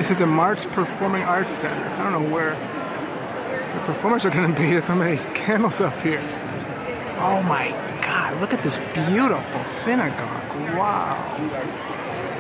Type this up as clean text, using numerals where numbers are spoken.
This is the March Performing Arts Center. I don't know where the performers are going to be. There's so many candles up here. Oh my God, look at this beautiful synagogue. Wow.